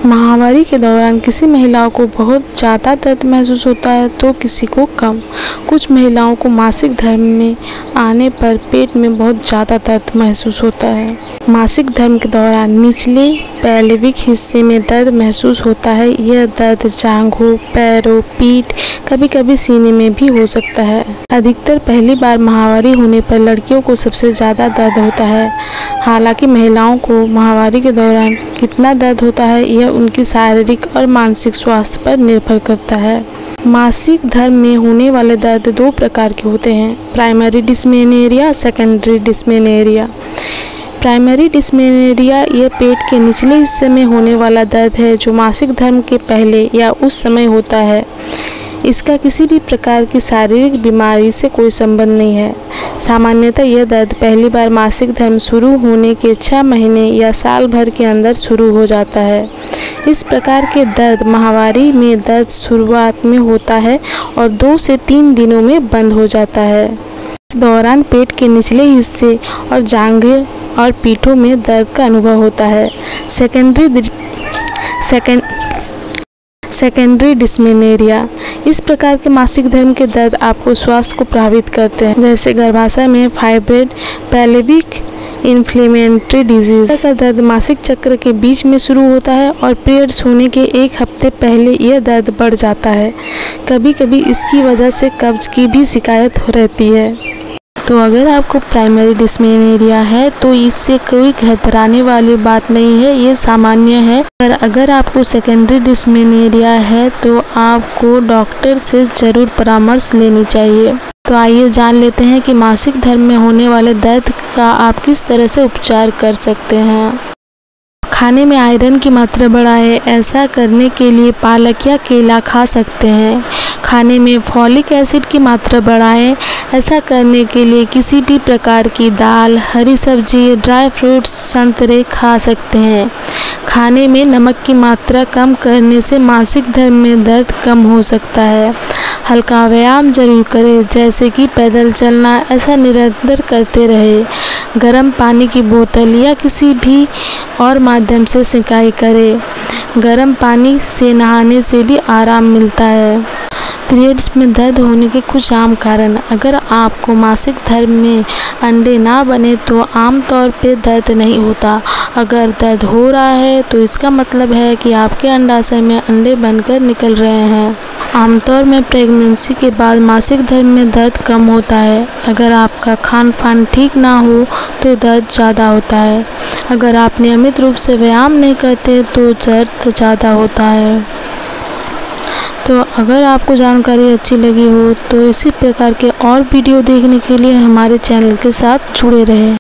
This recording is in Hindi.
माहवारी के दौरान किसी महिलाओं को बहुत ज़्यादा दर्द महसूस होता है तो किसी को कम। कुछ महिलाओं को मासिक धर्म में आने पर पेट में बहुत ज़्यादा दर्द महसूस होता है। मासिक धर्म के दौरान निचले पैल्विक हिस्से में दर्द महसूस होता है। यह दर्द जांघों, पैरों, पीठ, कभी कभी सीने में भी हो सकता है। अधिकतर पहली बार माहवारी होने पर लड़कियों को सबसे ज़्यादा दर्द होता है। हालांकि महिलाओं को माहवारी के दौरान कितना दर्द होता है यह उनकी शारीरिक और मानसिक स्वास्थ्य पर निर्भर करता है। मासिक धर्म में होने वाले दर्द दो प्रकार के होते हैं, primary dysmenorrhoea, secondary dysmenorrhoea. Primary dysmenorrhoea यह पेट के निचले हिस्से में होने वाला दर्द है जो मासिक धर्म के पहले या उस समय होता है। इसका किसी भी प्रकार की शारीरिक बीमारी से कोई संबंध नहीं है। सामान्यतः यह दर्द पहली बार मासिक धर्म शुरू होने के 6 महीने या साल भर के अंदर शुरू हो जाता है। इस प्रकार के दर्द माहवारी में दर्द शुरुआत में होता है और 2 से 3 दिनों में बंद हो जाता है। इस दौरान पेट के निचले हिस्से और जांघें और पीठों में दर्द का अनुभव होता है। सेकेंडरी डिस्मेनोरिया इस प्रकार के मासिक धर्म के दर्द आपको स्वास्थ्य को प्रभावित करते हैं, जैसे गर्भाशय में फाइब्रोइड, पेल्विक इन्फ्लेमेटरी डिजीज। ऐसा दर्द मासिक चक्र के बीच में शुरू होता है और पीरियड्स होने के 1 हफ्ते पहले यह दर्द बढ़ जाता है। कभी कभी इसकी वजह से कब्ज की भी शिकायत रहती है। तो अगर आपको प्राइमरी डिस्मेनोरिया है तो इससे कोई घबराने वाली बात नहीं है, ये सामान्य है। पर अगर आपको सेकेंडरी डिस्मेनोरिया है तो आपको डॉक्टर से ज़रूर परामर्श लेनी चाहिए। तो आइए जान लेते हैं कि मासिक धर्म में होने वाले दर्द का आप किस तरह से उपचार कर सकते हैं। खाने में आयरन की मात्रा बढ़ाएं। ऐसा करने के लिए पालक या केला खा सकते हैं। खाने में फॉलिक एसिड की मात्रा बढ़ाएं। ऐसा करने के लिए किसी भी प्रकार की दाल, हरी सब्जी, ड्राई फ्रूट्स, संतरे खा सकते हैं। खाने में नमक की मात्रा कम करने से मासिक धर्म में दर्द कम हो सकता है। हल्का व्यायाम जरूर करें, जैसे कि पैदल चलना। ऐसा निरंतर करते रहे। गर्म पानी की बोतल या किसी भी और माध्यम से सिंचाई करें। गर्म पानी से नहाने से भी आराम मिलता है। पीरियड्स में दर्द होने के कुछ आम कारण। अगर आपको मासिक धर्म में अंडे ना बने तो आमतौर पे दर्द नहीं होता। अगर दर्द हो रहा है तो इसका मतलब है कि आपके अंडाशय में अंडे बनकर निकल रहे हैं। आमतौर में प्रेगनेंसी के बाद मासिक धर्म में दर्द कम होता है। अगर आपका खान पान ठीक ना हो तो दर्द ज़्यादा होता है। अगर आप नियमित रूप से व्यायाम नहीं करते तो दर्द ज़्यादा होता है। तो अगर आपको जानकारी अच्छी लगी हो तो इसी प्रकार के और वीडियो देखने के लिए हमारे चैनल के साथ जुड़े रहें।